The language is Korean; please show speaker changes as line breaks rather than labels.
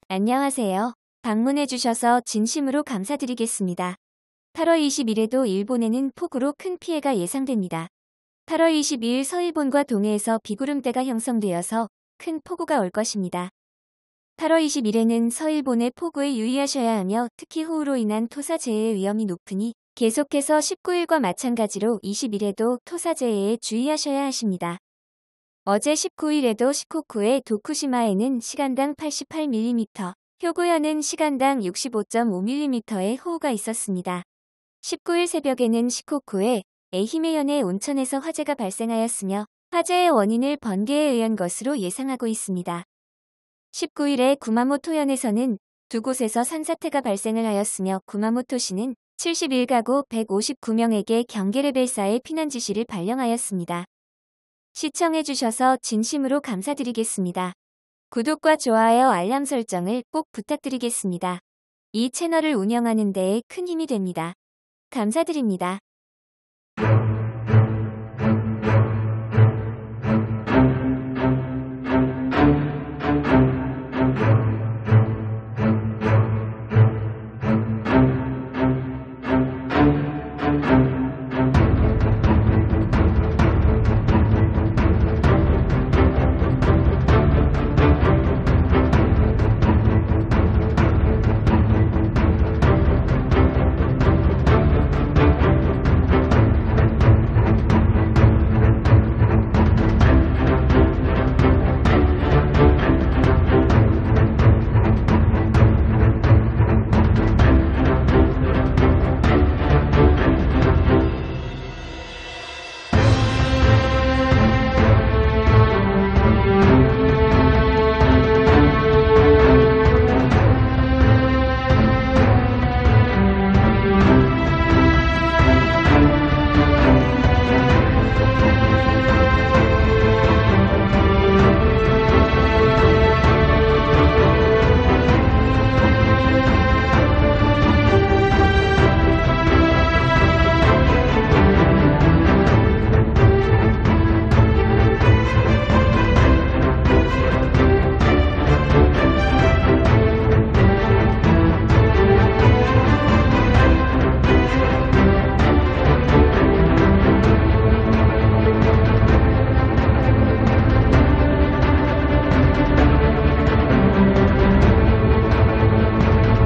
안녕하세요. 방문해주셔서 진심으로 감사드리겠습니다. 8월 20일에도 일본에는 폭우로 큰 피해가 예상됩니다. 8월 22일 서일본과 동해에서 비구름대가 형성되어서 큰 폭우가 올 것입니다. 8월 20일에는 서일본의 폭우에 유의하셔야 하며 특히 호우로 인한 토사재해의 위험이 높으니 계속해서 19일과 마찬가지로 20일에도 토사재해에 주의하셔야 하십니다. 어제 19일에도 시코쿠의 도쿠시마에는 시간당 88mm, hyogo현은 시간당 65.5mm의 호우가 있었습니다. 19일 새벽에는 시코쿠의 에히메현의 온천에서 화재가 발생하였으며 화재의 원인을 번개에 의한 것으로 예상하고 있습니다. 19일에 구마모토현에서는 두 곳에서 산사태가 발생을 하였으며 구마모토시는 71가구 159명에게 경계레벨 4의 피난 지시를 발령하였습니다. 시청해주셔서 진심으로 감사드리겠습니다. 구독과 좋아요 알람 설정을 꼭 부탁드리겠습니다. 이 채널을 운영하는 데에 큰 힘이 됩니다. 감사드립니다.